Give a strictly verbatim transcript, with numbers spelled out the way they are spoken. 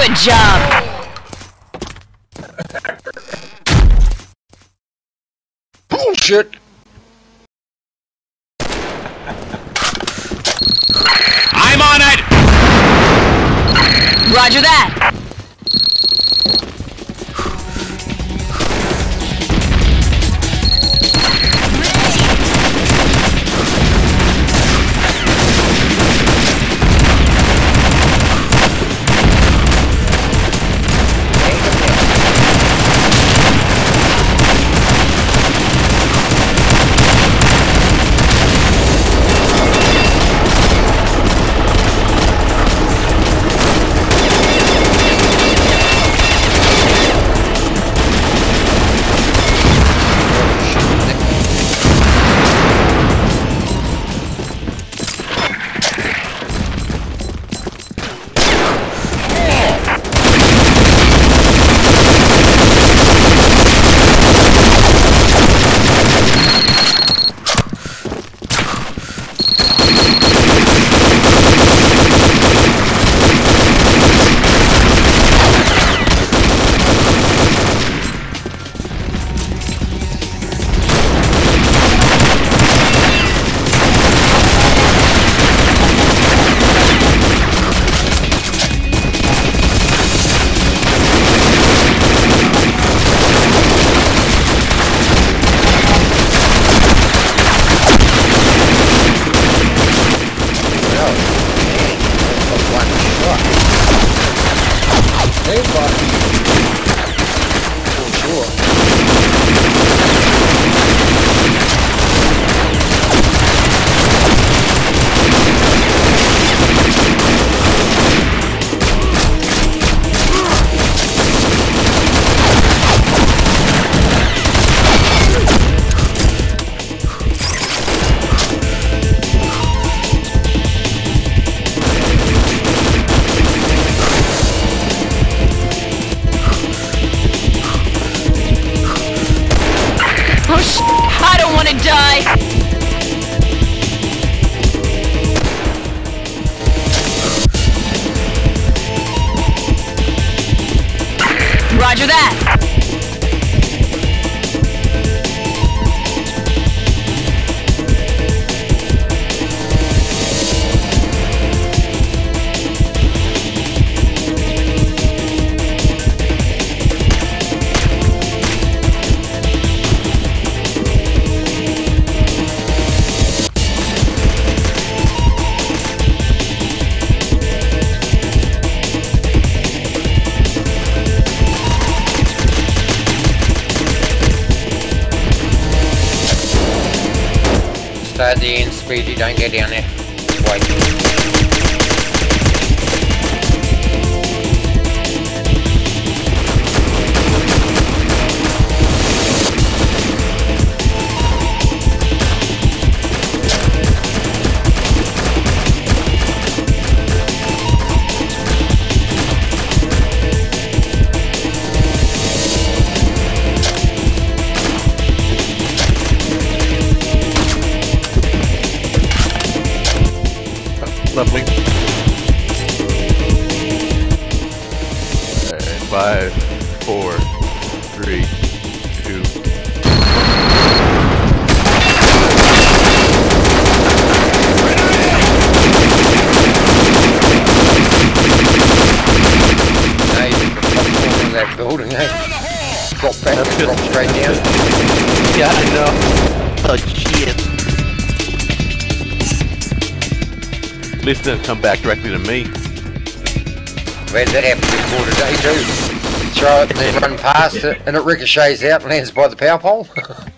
Good job! Bullshit! I'm on it! Roger that! I don't want to die! Roger that! Stay at the end, Speedy, don't go down there. Wait. Lovely. And five, four, three, two. Now you can pop in that building, eh? Drop back, drop straight down. Yeah, I know. Oh shit. At least it didn't come back directly to me. We had that happen before today too. Throw it and then run past it and it ricochets out and lands by the power pole.